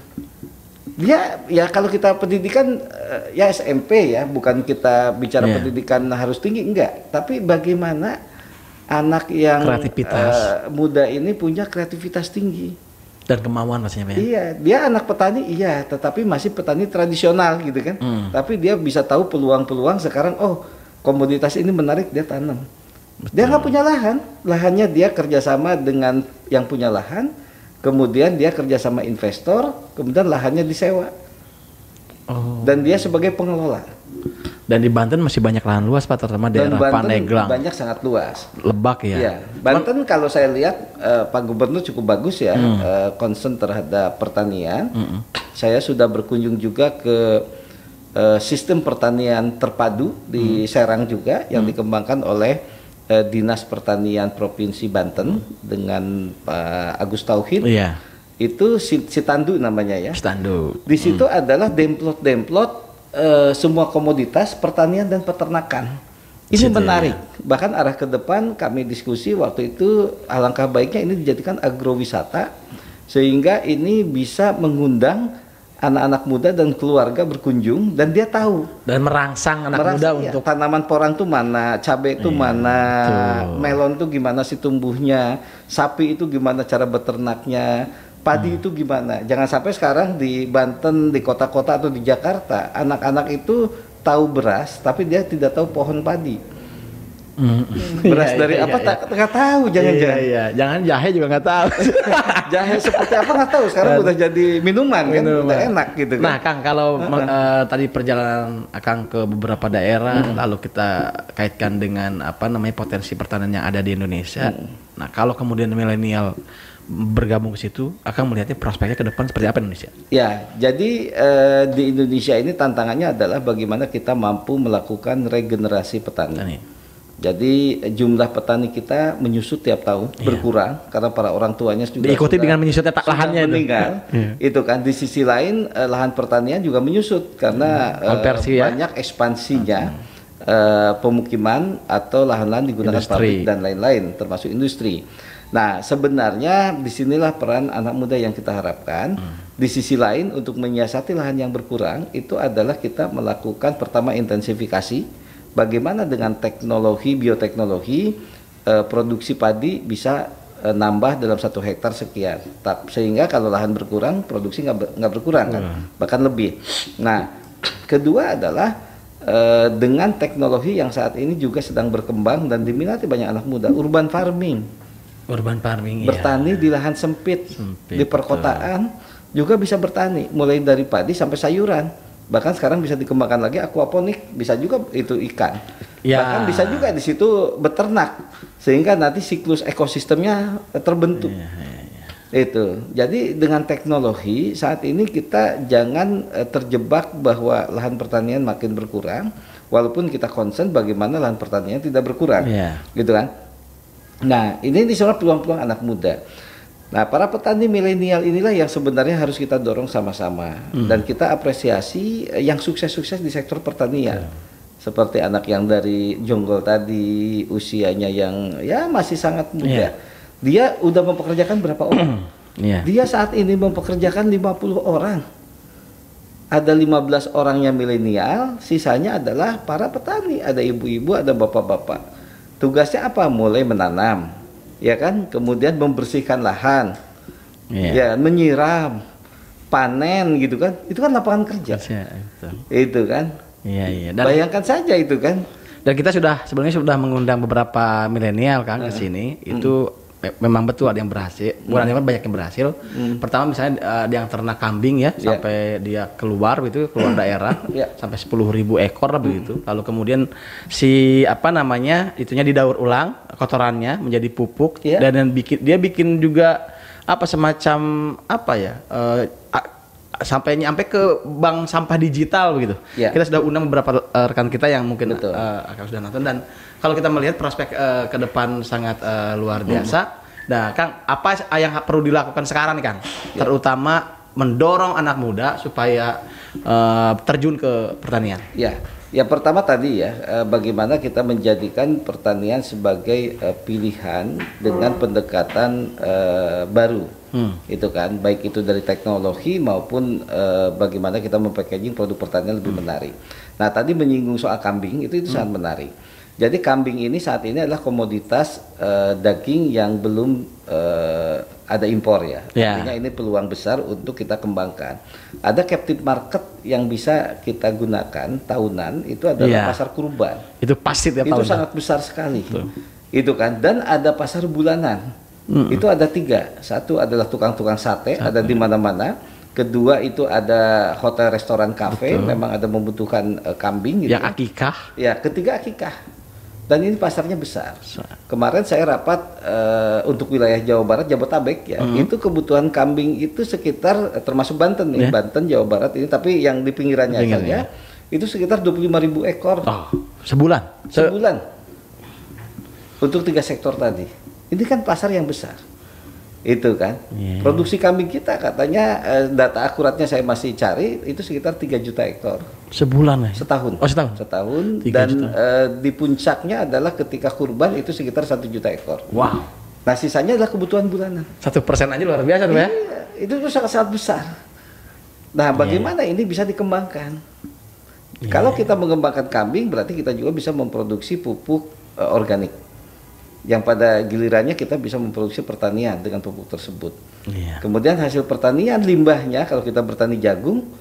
Dia ya kalau kita pendidikan ya SMP ya, bukan kita bicara pendidikan harus tinggi enggak, tapi bagaimana anak yang muda ini punya kreativitas tinggi dan kemauan maksudnya ya. Iya, dia anak petani iya, tetapi masih petani tradisional gitu kan. Tapi dia bisa tahu peluang-peluang sekarang, oh komoditas ini menarik, dia tanam. Betul. Dia nggak punya lahan, lahannya dia kerjasama dengan yang punya lahan, kemudian dia kerjasama investor, kemudian lahannya disewa. Dan dia sebagai pengelola. Dan di Banten masih banyak lahan luas Pak, terutama daerah Pandeglang. Banyak sangat luas. Lebak ya. Iya. Banten kalau saya lihat Pak Gubernur cukup bagus ya, concern terhadap pertanian. Saya sudah berkunjung juga ke sistem pertanian terpadu di Serang juga yang dikembangkan oleh Dinas Pertanian Provinsi Banten dengan Pak Agus Tauhid. Iya. Itu Sitandu namanya ya. Sitandu. Di situ adalah demplot-demplot semua komoditas pertanian dan peternakan. Ini menarik. Bahkan arah ke depan kami diskusi waktu itu alangkah baiknya ini dijadikan agrowisata sehingga ini bisa mengundang anak-anak muda dan keluarga berkunjung dan dia tahu dan merangsang anak muda untuk tanaman porang tuh mana, cabai itu mana, melon tuh gimana sih tumbuhnya, sapi itu gimana cara beternaknya, padi itu gimana. Jangan sampai sekarang di Banten, di kota-kota atau di Jakarta anak-anak itu tahu beras, tapi dia tidak tahu pohon padi. Beras Iya, dari iya, apa iya. nggak tahu, jangan-jangan. Iya, jangan jahe juga nggak tahu. Jahe seperti apa nggak tahu. Sekarang udah jadi minuman kan, udah enak gitu kan. Nah, Kang, kalau tadi perjalanan Akang ke beberapa daerah, lalu kita kaitkan dengan apa namanya potensi pertanian yang ada di Indonesia. Nah, kalau kemudian milenial bergabung ke situ, Akang melihatnya prospeknya ke depan seperti apa Indonesia? Ya, jadi di Indonesia ini tantangannya adalah bagaimana kita mampu melakukan regenerasi petani. Tani. Jadi jumlah petani kita menyusut tiap tahun, berkurang karena para orang tuanya juga Diikuti sudah- dengan menyusutnya sudah lahannya itu. meninggal. Iya. Itu kan di sisi lain lahan pertanian juga menyusut karena Konversi ya. banyak ekspansinya pemukiman atau lahan-lahan digunakan Industri. pabrik dan lain-lain termasuk industri. Nah, sebenarnya disinilah peran anak muda yang kita harapkan. Di sisi lain untuk menyiasati lahan yang berkurang itu adalah kita melakukan pertama intensifikasi. Bagaimana dengan teknologi bioteknologi produksi padi bisa nambah dalam 1 hektar sekian, sehingga kalau lahan berkurang produksi nggak berkurang kan, bahkan lebih. Nah, kedua adalah dengan teknologi yang saat ini juga sedang berkembang dan diminati banyak anak muda, urban farming, Urban farming. bertani di lahan sempit, Sempit, di perkotaan juga bisa bertani, mulai dari padi sampai sayuran. Bahkan sekarang bisa dikembangkan lagi aquaponik, bisa juga itu ikan. Ya. Bahkan bisa juga di situ beternak, sehingga nanti siklus ekosistemnya terbentuk. Itu. Jadi dengan teknologi saat ini kita jangan terjebak bahwa lahan pertanian makin berkurang, walaupun kita concern bagaimana lahan pertanian tidak berkurang, gitu kan? Nah, ini soal peluang-peluang anak muda. Nah, para petani milenial inilah yang sebenarnya harus kita dorong sama-sama dan kita apresiasi yang sukses-sukses di sektor pertanian. Seperti anak yang dari Jonggol tadi, usianya yang ya masih sangat muda. Dia udah mempekerjakan berapa orang? Dia saat ini mempekerjakan 50 orang. Ada 15 orangnya milenial, sisanya adalah para petani, ada ibu-ibu, ada bapak-bapak. Tugasnya apa? Mulai menanam, ya kan, kemudian membersihkan lahan, ya, menyiram, panen gitu kan, itu kan lapangan kerja, itu kan, Dan bayangkan saja itu kan. Dan kita sebenarnya sudah mengundang beberapa milenial kan ke sini, itu memang betul ada yang berhasil, bukan yang banyak yang berhasil. Pertama misalnya yang ternak kambing ya, sampai dia keluar daerah, sampai 10.000 ekor begitu. Lalu kemudian si itunya didaur ulang kotorannya menjadi pupuk, dan dia bikin juga semacam sampai nyampe ke bank sampah digital begitu. Kita sudah undang beberapa rekan kita yang mungkin akan sudah nonton, dan kalau kita melihat prospek ke depan sangat luar biasa. Nah, Kang, apa yang perlu dilakukan sekarang nih, Kang? Terutama mendorong anak muda supaya terjun ke pertanian. Ya pertama tadi bagaimana kita menjadikan pertanian sebagai pilihan dengan pendekatan baru, itu kan, baik itu dari teknologi maupun bagaimana kita packaging produk pertanian lebih menarik. Nah, tadi menyinggung soal kambing itu sangat menarik. Jadi kambing ini saat ini adalah komoditas daging yang belum ada impor ya. Artinya ini peluang besar untuk kita kembangkan. Ada captive market yang bisa kita gunakan tahunan, itu adalah pasar kurban. Itu pasti tiap tahun. Itu sangat besar sekali. Itu kan. Dan ada pasar bulanan. Itu ada 3. Satu adalah tukang-tukang sate, ada di mana-mana. Kedua itu ada hotel, restoran, kafe, memang ada membutuhkan kambing gitu. Yang akikah. Ya, ketiga akikah. Dan ini pasarnya besar. Kemarin saya rapat untuk wilayah Jawa Barat, Jabotabek ya, itu kebutuhan kambing itu sekitar, termasuk Banten nih, Banten, Jawa Barat ini, tapi yang di pinggirannya saja, itu sekitar 25.000 ekor. Sebulan? Sebulan. Untuk 3 sektor tadi. Ini kan pasar yang besar. Itu kan. Produksi kambing kita katanya data akuratnya saya masih cari itu sekitar 3 juta ekor. Sebulan ya? Setahun. Oh, setahun. Setahun, dan di puncaknya adalah ketika kurban itu sekitar 1 juta ekor. Wow. Nah, sisanya adalah kebutuhan bulanan. 1% aja luar biasa tuh ya. Itu sangat-sangat besar. Nah, bagaimana ini bisa dikembangkan? Kalau kita mengembangkan kambing berarti kita juga bisa memproduksi pupuk organik. Yang pada gilirannya kita bisa memproduksi pertanian dengan pupuk tersebut. Kemudian hasil pertanian, limbahnya kalau kita bertani jagung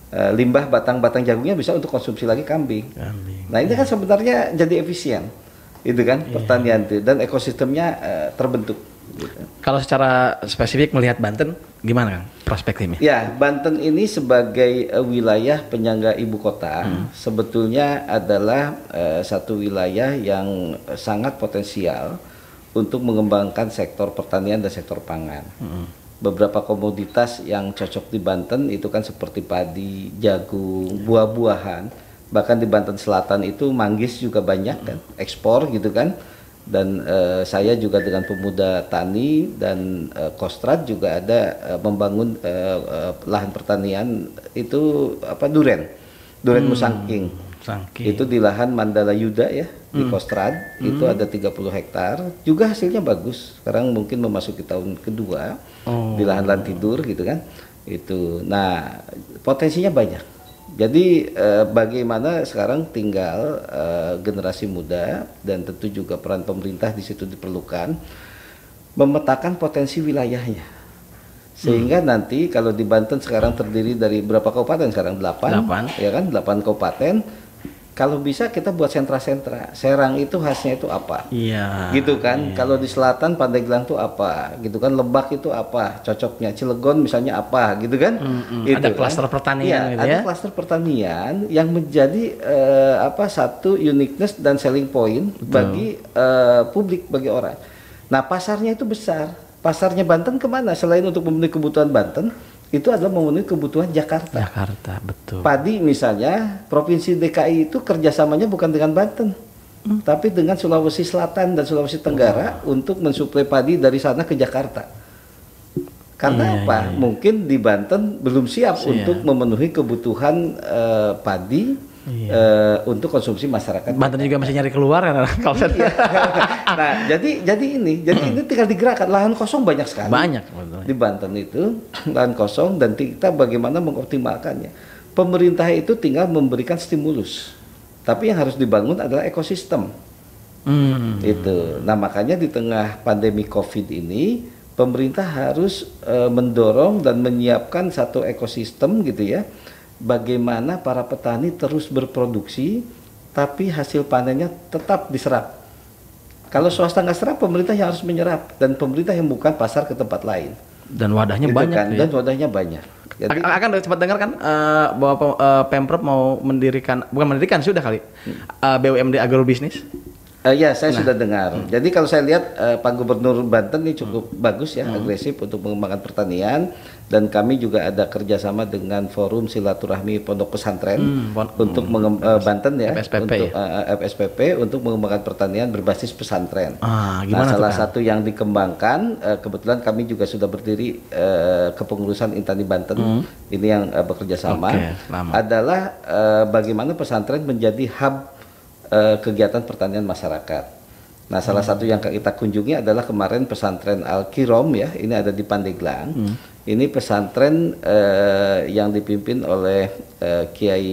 limbah batang-batang jagungnya bisa untuk konsumsi lagi kambing. Nah ini kan sebenarnya jadi efisien, itu kan pertanian itu, dan ekosistemnya terbentuk. Gitu. Kalau secara spesifik melihat Banten, gimana Kang perspektifnya? Ya, Banten ini sebagai wilayah penyangga ibu kota sebetulnya adalah satu wilayah yang sangat potensial untuk mengembangkan sektor pertanian dan sektor pangan. Beberapa komoditas yang cocok di Banten itu kan seperti padi, jagung, buah-buahan. Bahkan di Banten Selatan itu manggis juga banyak kan, ekspor gitu kan. Dan saya juga dengan pemuda tani dan Kostrad juga ada membangun lahan pertanian itu duren musangking. Itu di lahan Mandala Yuda ya, di Kostrad itu ada 30 hektar, juga hasilnya bagus. Sekarang mungkin memasuki tahun kedua di lahan tidur gitu kan. Itu. Nah, potensinya banyak. Jadi bagaimana sekarang tinggal generasi muda dan tentu juga peran pemerintah di situ diperlukan memetakan potensi wilayahnya. Sehingga nanti kalau di Banten sekarang terdiri dari berapa kabupaten sekarang? 8. Ya kan? 8 kabupaten. Kalau bisa kita buat sentra-sentra. Serang itu khasnya itu apa? Iya. Gitu kan. Iya. Kalau di selatan Pandeglang itu apa? Gitu kan. Lebak itu apa? Cocoknya. Cilegon misalnya apa? Gitu kan. Itu ada klaster pertanian ya, gitu ada klaster pertanian yang menjadi satu uniqueness dan selling point bagi publik, bagi orang. Nah, pasarnya itu besar. Pasarnya Banten kemana? Selain untuk memenuhi kebutuhan Banten, itu adalah memenuhi kebutuhan Jakarta. Jakarta, betul. Padi misalnya, Provinsi DKI itu kerjasamanya bukan dengan Banten, tapi dengan Sulawesi Selatan dan Sulawesi Tenggara untuk mensuplai padi dari sana ke Jakarta. Karena apa? Mungkin di Banten belum siap untuk memenuhi kebutuhan padi untuk konsumsi masyarakat. Banten juga masih nyari keluar kan kalau Nah, jadi ini tinggal digerakkan. Lahan kosong banyak sekali. Banyak di Banten itu lahan kosong, dan kita bagaimana mengoptimalkannya. Pemerintah itu tinggal memberikan stimulus. Tapi yang harus dibangun adalah ekosistem. Itu. Nah, makanya di tengah pandemi Covid ini pemerintah harus mendorong dan menyiapkan satu ekosistem gitu ya. Bagaimana para petani terus berproduksi, tapi hasil panennya tetap diserap. Kalau swasta nggak serap, pemerintah yang harus menyerap, dan pemerintah yang bukan pasar ke tempat lain. Dan wadahnya gitu banyak. Kan? Dan wadahnya banyak. Jadi, akan cepat dengar kan bahwa Pemprov mau sudah kali BUMD agrobisnis. Ya, saya sudah dengar. Jadi kalau saya lihat Pak Gubernur Banten ini cukup bagus ya, agresif untuk mengembangkan pertanian, dan kami juga ada kerjasama dengan Forum Silaturahmi Pondok Pesantren untuk Banten ya, FSPP, untuk FSPP untuk mengembangkan pertanian berbasis pesantren. Nah, salah satu yang dikembangkan, kebetulan kami juga sudah berdiri kepengurusan Intani Banten, ini yang bekerja sama, adalah bagaimana pesantren menjadi hub kegiatan pertanian masyarakat. Nah, salah satu yang kita kunjungi adalah kemarin pesantren Al-Kirom ya, ini ada di Pandeglang. Ini pesantren yang dipimpin oleh Kiai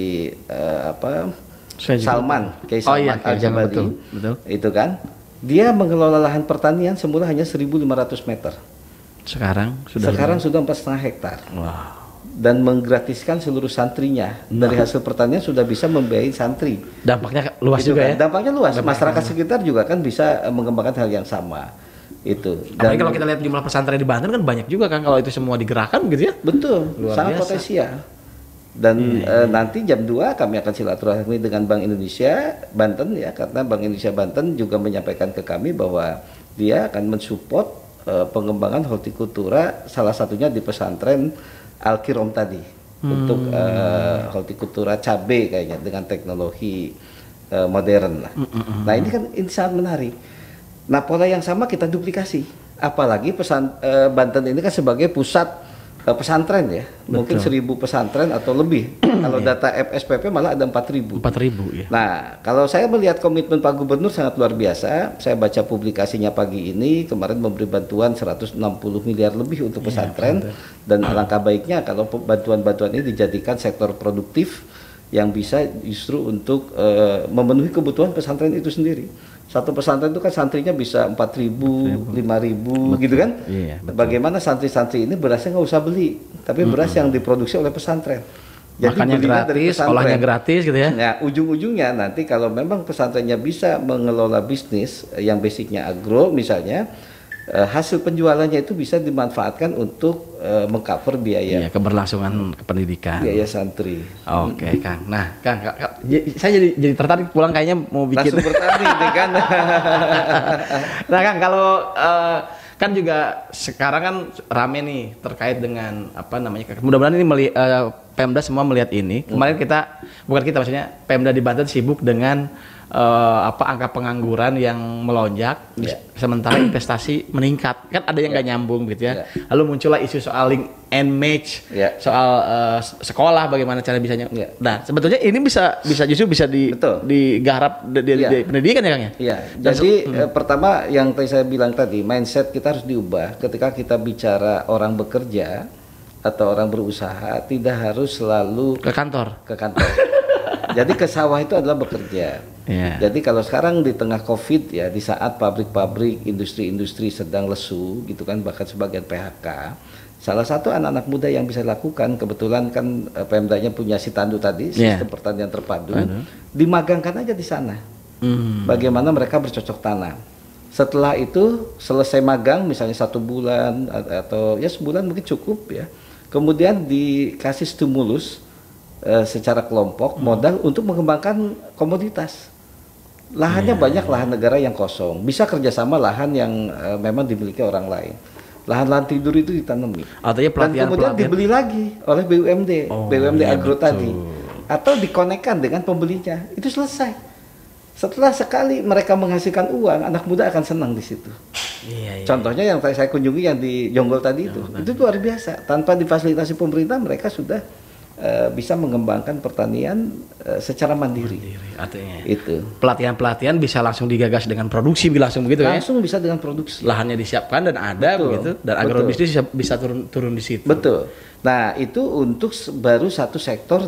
Salman, Kiai Salman Al-Jabari. Betul. Itu kan. Dia mengelola lahan pertanian semula hanya 1.500 meter. Sekarang sudah 4,5 hektar. Wow. Dan menggratiskan seluruh santrinya. Dari hasil pertanian sudah bisa membiayai santri. Dampaknya luas itu juga kan? ya? Dampaknya luas. Masyarakat sekitar juga kan bisa mengembangkan hal yang sama. Itu. Apalagi kalau kita lihat jumlah pesantren di Banten kan banyak juga kan, kalau itu semua digerakkan gitu ya? Betul, sangat potensial. Dan nanti jam 2 kami akan silaturahmi dengan Bank Indonesia Banten ya, karena Bank Indonesia Banten juga menyampaikan ke kami bahwa dia akan mensupport pengembangan hortikultura, salah satunya di pesantren Al-Kirom tadi, untuk hortikultura cabai kayaknya dengan teknologi modern lah. Nah, ini sangat menarik. Nah, pola yang sama kita duplikasi. Apalagi Banten ini kan sebagai pusat pesantren ya. Mungkin 1.000 pesantren atau lebih. Kalau data FSPP malah ada 4.000. 4.000 ya. Nah, kalau saya melihat komitmen Pak Gubernur sangat luar biasa. Saya baca publikasinya pagi ini, kemarin memberi bantuan 160 miliar lebih untuk pesantren. Dan alangkah baiknya kalau bantuan-bantuan ini dijadikan sektor produktif yang bisa justru untuk memenuhi kebutuhan pesantren itu sendiri. Satu pesantren itu kan santrinya bisa 4.000, 5.000 gitu kan. Iya, bagaimana santri-santri ini berasnya nggak usah beli, tapi beras yang diproduksi oleh pesantren. Makannya belinya dari gratis, pesantren. sekolahnya gratis gitu ya. Nah, ujung-ujungnya nanti kalau memang pesantrennya bisa mengelola bisnis yang basicnya agro misalnya, hasil penjualannya itu bisa dimanfaatkan untuk mengcover biaya Iya, keberlangsungan pendidikan. biaya santri. Oke, Kang. Nah, Kang, saya jadi tertarik pulang kayaknya mau bikin. Langsung bertani deh kan. Nah, Kang, kalau kan juga sekarang kan rame nih terkait dengan apa namanya? Mudah-mudahan ini Pemda semua melihat ini. Kemarin bukan kita maksudnya Pemda di Banten sibuk dengan angka pengangguran yang melonjak, sementara investasi meningkat, kan ada yang nggak nyambung gitu ya. Lalu muncullah isu soal link and match, soal sekolah bagaimana cara bisanya. Nah, sebetulnya ini bisa justru bisa digarap di pendidikan ya, Kang ya. Iya. Jadi pertama yang tadi saya bilang tadi, mindset kita harus diubah ketika kita bicara orang bekerja atau orang berusaha, tidak harus selalu Ke kantor. Jadi ke sawah itu adalah bekerja. Jadi kalau sekarang di tengah COVID ya, di saat pabrik-pabrik, industri-industri sedang lesu gitu kan, bahkan sebagian PHK, salah satu anak-anak muda yang bisa dilakukan, kebetulan kan Pemdanya punya Sitandu tadi, sistem pertanian terpadu, dimagangkan aja di sana. Bagaimana mereka bercocok tanam. Setelah itu selesai magang, misalnya 1 bulan atau ya sebulan mungkin cukup ya. Kemudian dikasih stimulus secara kelompok modal untuk mengembangkan komoditas. Lahannya banyak, lahan negara yang kosong, bisa kerjasama lahan yang memang dimiliki orang lain. Lahan-lahan tidur itu ditanami. Artinya dan kemudian dibeli lagi oleh BUMD, BUMD Agro tadi, atau dikonekkan dengan pembelinya. Itu selesai. Setelah sekali mereka menghasilkan uang, anak muda akan senang di situ. Contohnya yang saya kunjungi yang di Jonggol tadi itu luar biasa. Tanpa difasilitasi pemerintah, mereka sudah bisa mengembangkan pertanian secara mandiri. Artinya itu pelatihan bisa langsung digagas dengan produksi, langsung begitu ya? Langsung bisa dengan produksi. Lahannya disiapkan dan ada begitu, dan agrobisnis bisa turun di situ. Betul. Nah itu untuk baru satu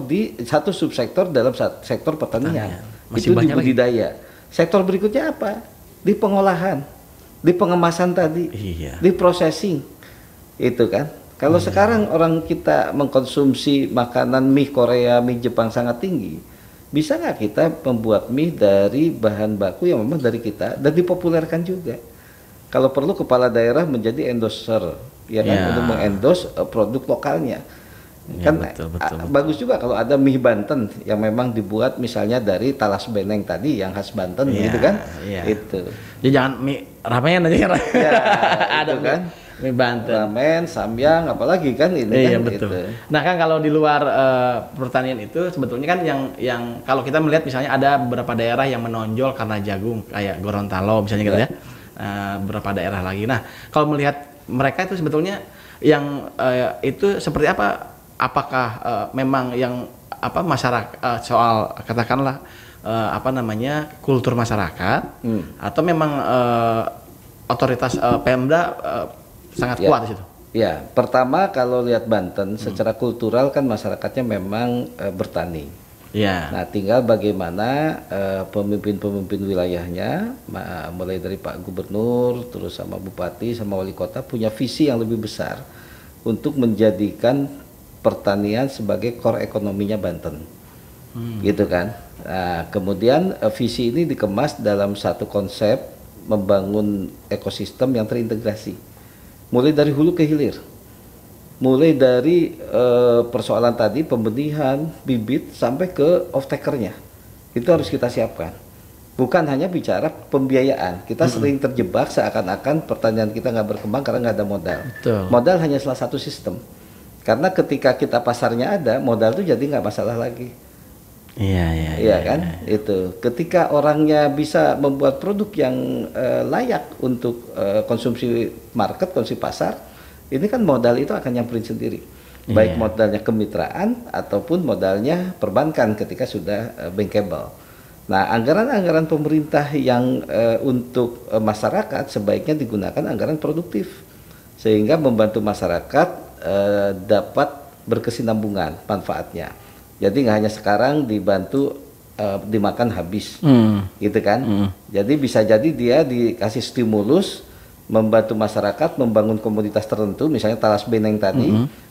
subsektor dalam sektor pertanian. Itu di budidaya. Sektor berikutnya apa? Di pengolahan, di pengemasan tadi, di processing, itu kan. Kalau sekarang orang kita mengkonsumsi makanan mie Korea, mie Jepang sangat tinggi, bisa nggak kita membuat mie dari bahan baku yang memang dari kita dan dipopulerkan juga? Kalau perlu kepala daerah menjadi endorser, ya kan, untuk mengendorse produk lokalnya. Kan betul. Bagus juga kalau ada mie Banten yang memang dibuat misalnya dari talas beneng tadi yang khas Banten, gitu kan? Itu. Jadi jangan mie ramen aja ada kan? Mie Banten, ramen, samyang, apalagi kan ini kan betul. Gitu. Nah kan kalau di luar pertanian itu sebetulnya kan yang kalau kita melihat misalnya ada beberapa daerah yang menonjol karena jagung kayak Gorontalo misalnya gitu ya. Beberapa daerah lagi. Nah kalau melihat mereka itu sebetulnya yang itu seperti apa? Apakah memang yang masyarakat soal katakanlah kultur masyarakat atau memang otoritas Pemda sangat kuat di situ? Ya, pertama kalau lihat Banten secara kultural kan masyarakatnya memang bertani. Nah, tinggal bagaimana pemimpin-pemimpin wilayahnya, mulai dari Pak Gubernur, terus sama Bupati, sama Wali Kota punya visi yang lebih besar untuk menjadikan pertanian sebagai core ekonominya Banten, gitu kan. Nah, kemudian visi ini dikemas dalam satu konsep membangun ekosistem yang terintegrasi. Mulai dari hulu ke hilir, mulai dari persoalan tadi pembenihan bibit sampai ke off takernya, itu harus kita siapkan. Bukan hanya bicara pembiayaan, kita sering terjebak seakan-akan pertanian kita nggak berkembang karena nggak ada modal. Modal hanya salah satu sistem, karena ketika kita pasarnya ada, modal itu jadi nggak masalah lagi. Iya kan? Itu ketika orangnya bisa membuat produk yang layak untuk konsumsi market, konsumsi pasar, ini kan modal itu akan nyamperin sendiri. Baik modalnya kemitraan ataupun modalnya perbankan ketika sudah bankable. Nah, anggaran-anggaran pemerintah yang untuk masyarakat sebaiknya digunakan anggaran produktif sehingga membantu masyarakat dapat berkesinambungan manfaatnya. Jadi nggak hanya sekarang dibantu dimakan habis, gitu kan? Jadi bisa jadi dia dikasih stimulus membantu masyarakat membangun komoditas tertentu, misalnya talas beneng tadi,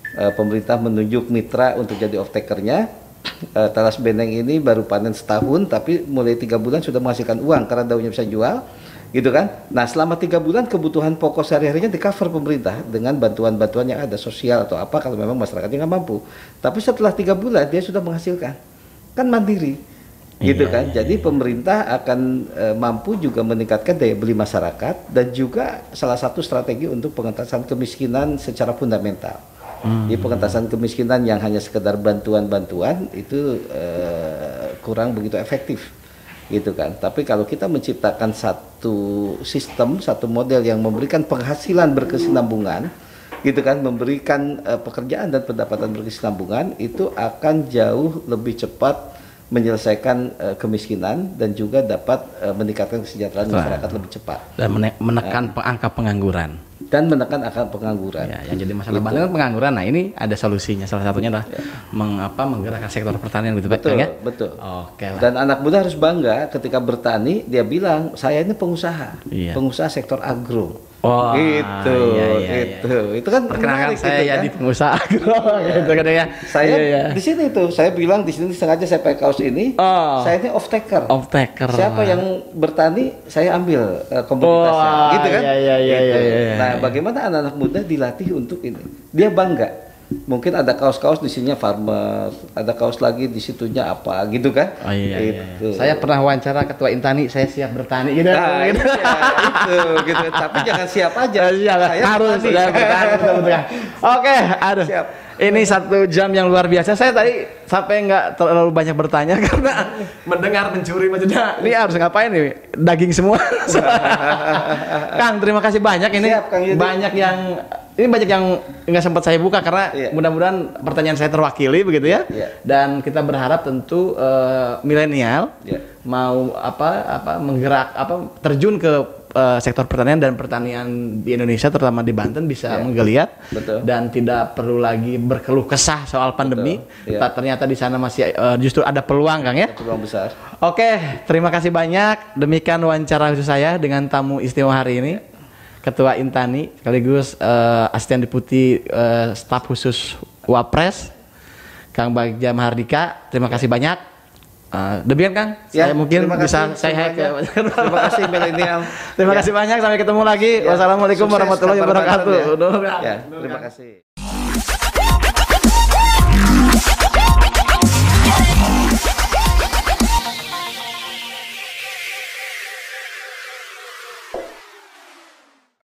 Pemerintah menunjuk mitra untuk jadi off-takernya. Talas Beneng ini baru panen setahun, tapi mulai 3 bulan sudah menghasilkan uang karena daunnya bisa jual, gitu kan. Nah, selama 3 bulan kebutuhan pokok sehari-harinya di cover pemerintah dengan bantuan-bantuan yang ada, sosial atau apa kalau memang masyarakatnya nggak mampu. Tapi setelah 3 bulan dia sudah menghasilkan, kan mandiri, gitu kan. Jadi pemerintah akan mampu juga meningkatkan daya beli masyarakat dan juga salah satu strategi untuk pengentasan kemiskinan secara fundamental. Di pengentasan kemiskinan yang hanya sekedar bantuan-bantuan itu kurang begitu efektif, gitu kan. Tapi kalau kita menciptakan satu sistem, satu model yang memberikan penghasilan berkesinambungan, gitu kan, memberikan pekerjaan dan pendapatan berkesinambungan, itu akan jauh lebih cepat menyelesaikan kemiskinan dan juga dapat meningkatkan kesejahteraan masyarakat lebih cepat dan menekan angka pengangguran. Dan menekan angka pengangguran. Ya, yang jadi masalah banget kan pengangguran. Nah, ini ada solusinya. Salah satunya adalah menggerakkan sektor pertanian, gitu, betul, ya? Betul. Oke lah. Dan anak muda harus bangga ketika bertani, dia bilang saya ini pengusaha, pengusaha sektor agro. Oh, gitu, itu kan perkenalkan menarik, saya gitu, ya kan? di pengusaha agro, gitu kan ya. Saya di sini tuh, saya bilang di sini sengaja saya pakai kaos ini. Saya ini off taker. Siapa yang bertani, saya ambil komoditasnya, gitu kan? Nah, bagaimana anak-anak muda dilatih untuk ini? Dia bangga. Mungkin ada kaos-kaos di sininya farmer, ada kaos lagi di situnya apa, gitu kan? Itu. Saya pernah wawancara ketua Intani, saya siap bertani, gitu. Nah, gitu. Gitu. Tapi jangan siap aja. Saya harus bertani. Oke, aduh. Siap. Ini 1 jam yang luar biasa. Saya tadi sampai nggak terlalu banyak bertanya karena mendengar mencuri maksudnya. Ini harus ngapain nih? Daging semua. Kang, terima kasih banyak ini. Siap, Kang Yudi. Banyak yang nggak sempat saya buka karena mudah-mudahan pertanyaan saya terwakili begitu ya. Dan kita berharap tentu milenial mau terjun ke sektor pertanian dan pertanian di Indonesia terutama di Banten bisa menggeliat. Dan tidak perlu lagi berkeluh kesah soal pandemi. Ternyata di sana masih justru ada peluang, Kang, ya. Peluang besar. Oke, terima kasih banyak. Demikian wawancara khusus saya dengan tamu istimewa hari ini, Ketua Intani sekaligus Asisten Deputi Staf Khusus Wapres, Kang Bagja Mahardika. Terima kasih banyak. Demikian, Kang. Saya mungkin bisa saya ke. Terima kasih milenial. Terima kasih banyak. Sampai ketemu lagi. Wassalamualaikum warahmatullahi wabarakatuh. Terima kasih.